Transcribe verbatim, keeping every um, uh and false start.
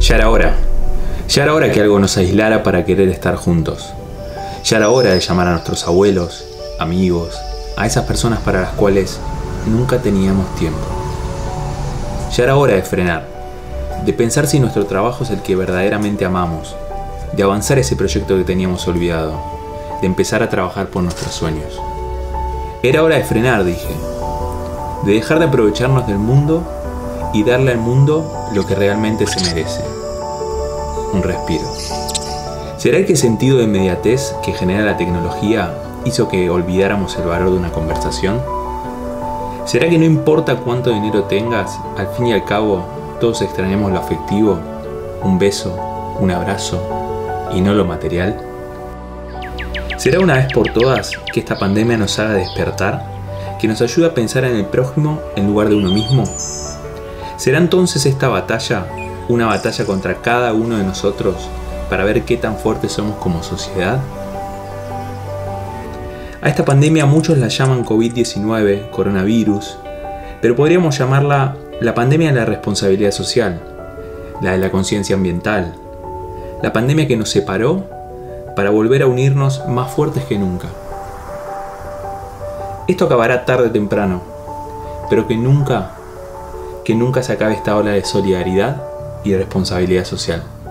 Ya era hora. Ya era hora que algo nos aislara para querer estar juntos. Ya era hora de llamar a nuestros abuelos, amigos, a esas personas para las cuales nunca teníamos tiempo. Ya era hora de frenar, de pensar si nuestro trabajo es el que verdaderamente amamos, de avanzar ese proyecto que teníamos olvidado, de empezar a trabajar por nuestros sueños. Era hora de frenar, dije, de dejar de aprovecharnos del mundo y darle al mundo lo que realmente se merece. Un respiro. ¿Será que el sentido de inmediatez que genera la tecnología hizo que olvidáramos el valor de una conversación? ¿Será que no importa cuánto dinero tengas, al fin y al cabo todos extrañamos lo afectivo, un beso, un abrazo y no lo material? ¿Será una vez por todas que esta pandemia nos haga despertar, que nos ayude a pensar en el prójimo en lugar de uno mismo? ¿Será entonces esta batalla una batalla contra cada uno de nosotros para ver qué tan fuertes somos como sociedad? A esta pandemia muchos la llaman COVID diecinueve, coronavirus, pero podríamos llamarla la pandemia de la responsabilidad social, la de la conciencia ambiental, la pandemia que nos separó para volver a unirnos más fuertes que nunca. Esto acabará tarde o temprano, pero que nunca, que nunca se acabe esta ola de solidaridad y responsabilidad social.